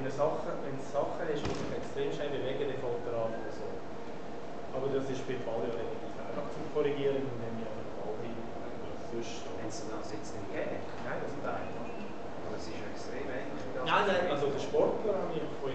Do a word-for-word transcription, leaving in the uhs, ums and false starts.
du Sachen, wenn du Sachen hast, die sich extrem schnell bewegen, dann fällt er an oder so. Aber das ist bei Ball ja relativ einfach zu korrigieren, indem ich einen Ball hin. Wenn es das jetzt nicht geht? Nein, das ist einfach. Aber es ist ja extrem ähnlich. Nein, nein, also der Sportler habe ich von